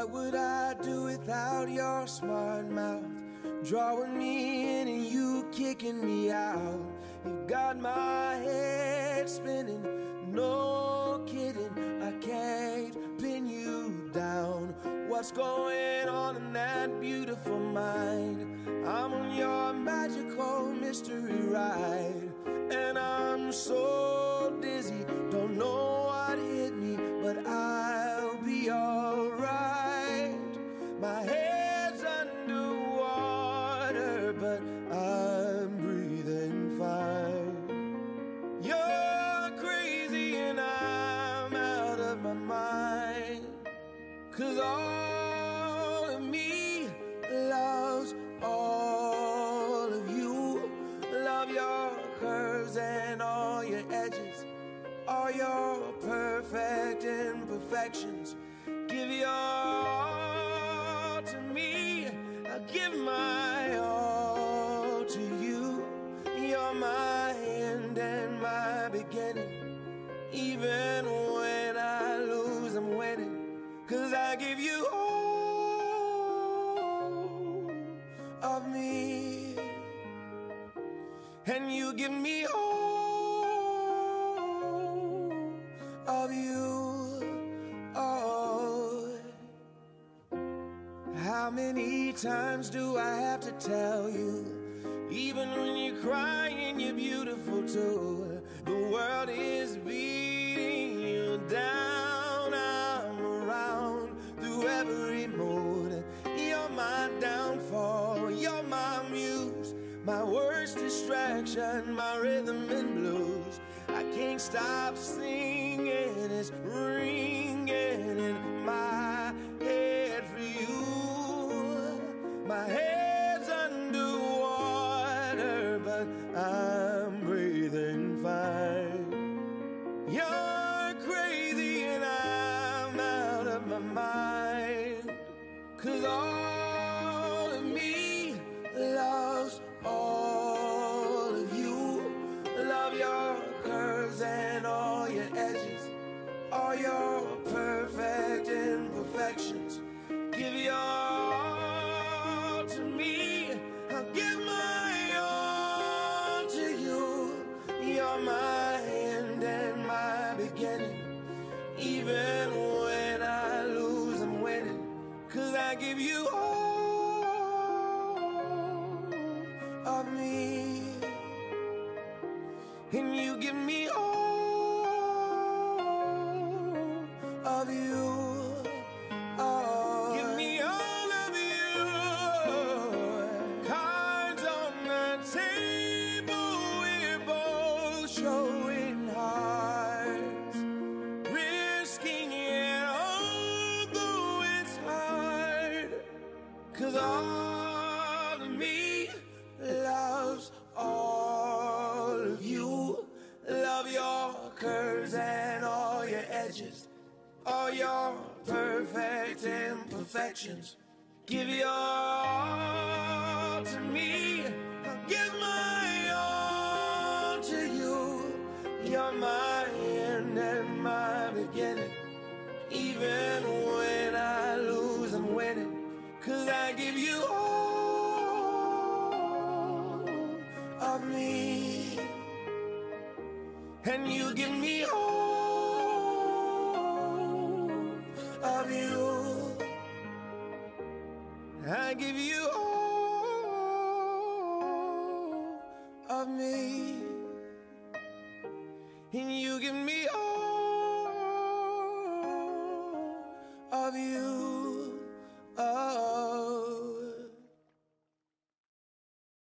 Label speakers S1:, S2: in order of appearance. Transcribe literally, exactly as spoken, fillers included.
S1: What would I do without your smart mouth? Drawing me in and you kicking me out. You got my head spinning, no kidding. I can't pin you down. What's going on in that beautiful mind? I'm on your magical mystery ride, and I'm so dizzy, don't know what hit me, but I'll be alright. My head's underwater, but I'm breathing fine. You're crazy and I'm out of my mind, 'cause all of me loves all of you. Love your curves and all your edges, all your perfect imperfections. Give your all to me, I'll give my all to you. You're my end and my beginning. Even when I lose, I'm winning, 'cause I give you all of me, and you give me all of you. Oh, how many times do I have to tell you? Even when you're crying, you're beautiful too. The world is beating you down. I'm around through every mood. You're my downfall, you're my muse, my worst distraction, my rhythm and blues. I can't stop singing, it's ringing in my head for you. My head's underwater, but I'm breathing fine. You're crazy and I'm out of my mind, 'cause all of me loves all of you. Love your curves and all your edges, all your perfect imperfections. Give your all to me, I'll give my all to you. You're my end and my beginning. Even when I lose, I'm winning, 'cause I give you all of me, and you give me all of you. Oh, give me all of you. Cards on the table, we're both showing hearts, risking it although it's hard, 'cause all of me loves all of you. Love your curves and all your edges, all your perfect imperfections. Give your all to me, I'll give my all to you. You're my end and my beginning. Even when I lose, I'm winning, 'cause I give you all of me, and you give me all of you. I give you all of me, and you give me